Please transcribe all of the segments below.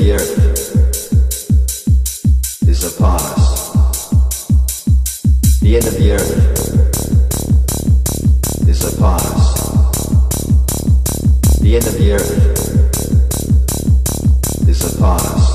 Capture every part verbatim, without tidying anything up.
the earth is upon us. The end of the earth is upon us. The end of the earth is upon us.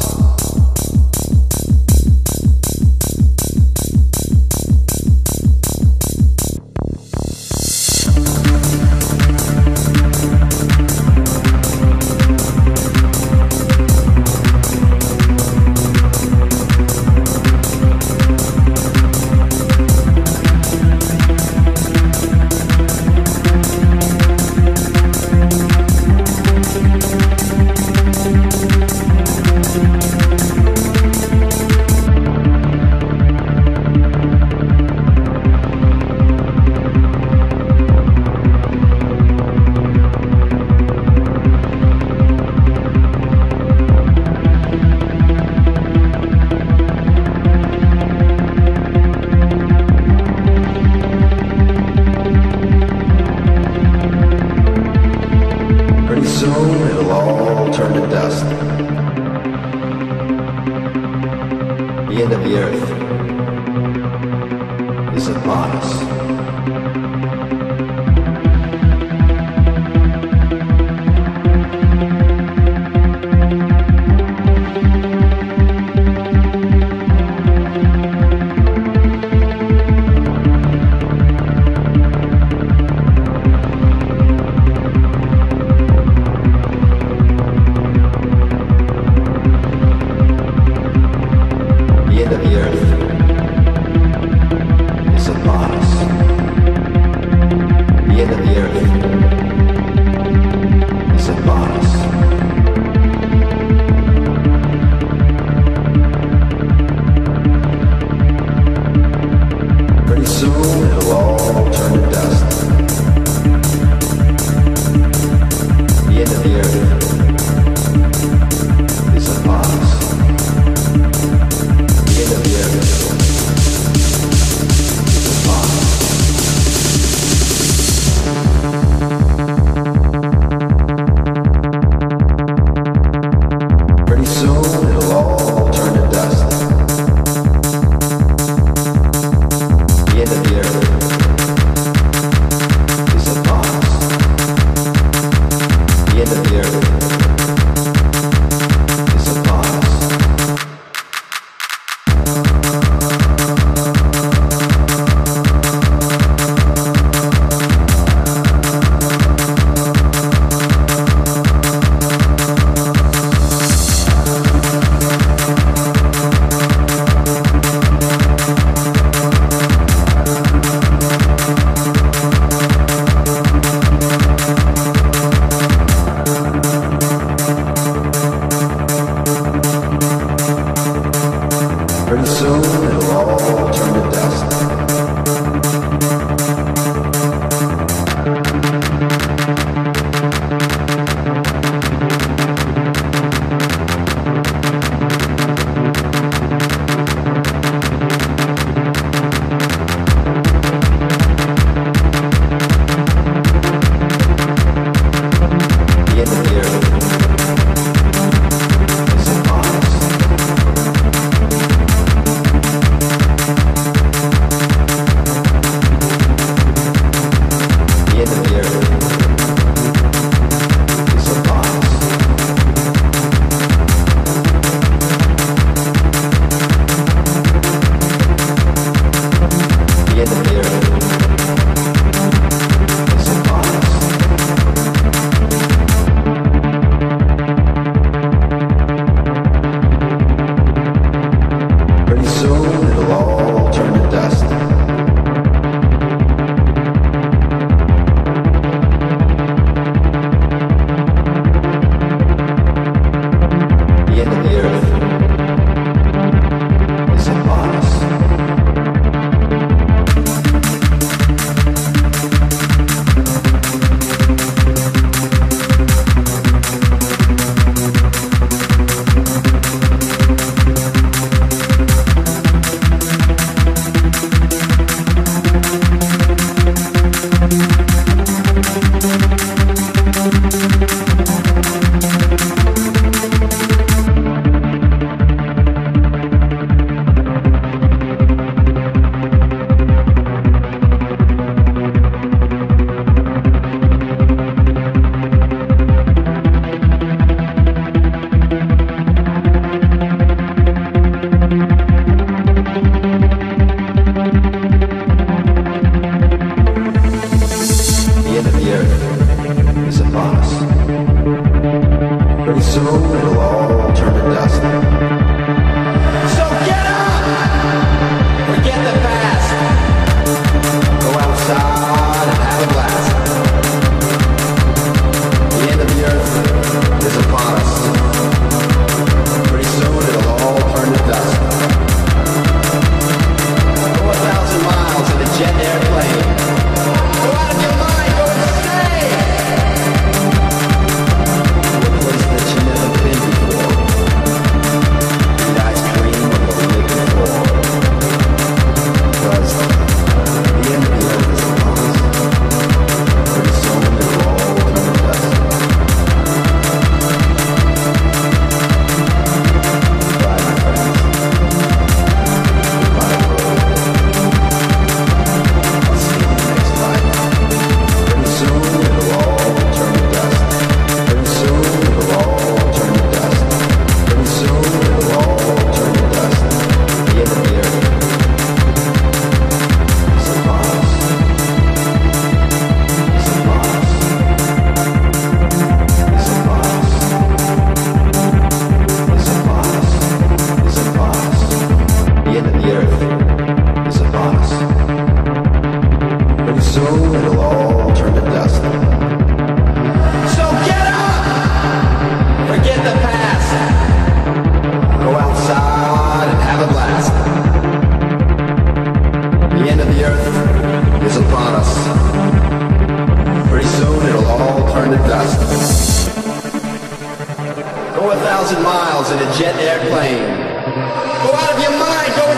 Go a thousand miles in a jet airplane. Go out of your mind, go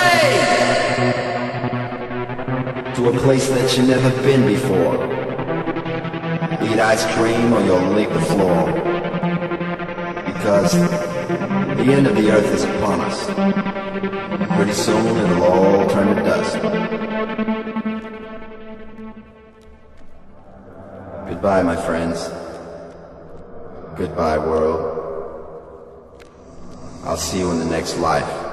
insane! To a place that you've never been before. Eat ice cream or you'll lick the floor. Because the end of the earth is upon us. Pretty soon it'll all turn to dust. Goodbye, my friends. Goodbye, world. I'll see you in the next life.